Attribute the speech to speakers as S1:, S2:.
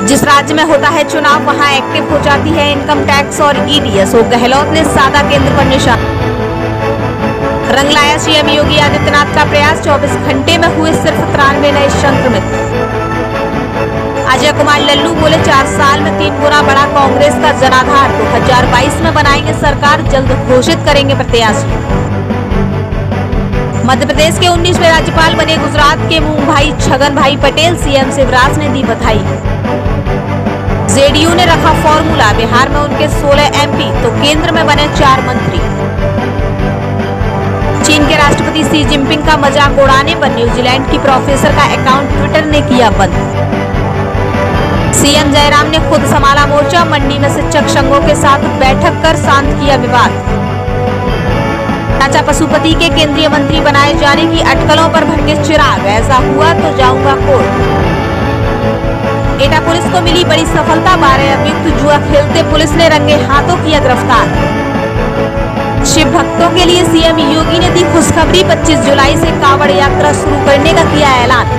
S1: जिस राज्य में होता है चुनाव वहां एक्टिव हो जाती है इनकम टैक्स और ईडी। अशोक गहलोत ने साधा केंद्र पर निशाना। रंग लाया सीएम योगी आदित्यनाथ का प्रयास, 24 घंटे में हुए सिर्फ 93 नए संक्रमित। अजय कुमार लल्लू बोले 4 साल में 3 गुना बढ़ा कांग्रेस का जनाधार, 2022 में बनाएंगे सरकार, जल्द घोषित करेंगे प्रत्याशी। मध्य प्रदेश के 19वें राज्यपाल बने गुजरात के मूंग भाई छगन भाई पटेल, सीएम शिवराज ने दी बधाई। जेडीयू ने रखा फॉर्मूला, बिहार में उनके 16 एमपी तो केंद्र में बने 4 मंत्री। चीन के राष्ट्रपति शी जिनपिंग का मजाक उड़ाने पर न्यूजीलैंड की प्रोफेसर का अकाउंट ट्विटर ने किया बंद। सीएम जयराम ने खुद संभाला मोर्चा, मंडी में शिक्षक संघों के साथ बैठक कर शांत किया विवाद। चाचा पशुपति के केंद्रीय मंत्री बनाए जाने की अटकलों पर भड़के चिराग, ऐसा हुआ तो जाऊंगा कोर्ट। एटा पुलिस को मिली बड़ी सफलता, 12 अभियुक्त जुआ खेलते पुलिस ने रंगे हाथों किया गिरफ्तार। शिव भक्तों के लिए सीएम योगी ने दी खुशखबरी, 25 जुलाई से कांवड़ यात्रा शुरू करने का किया ऐलान।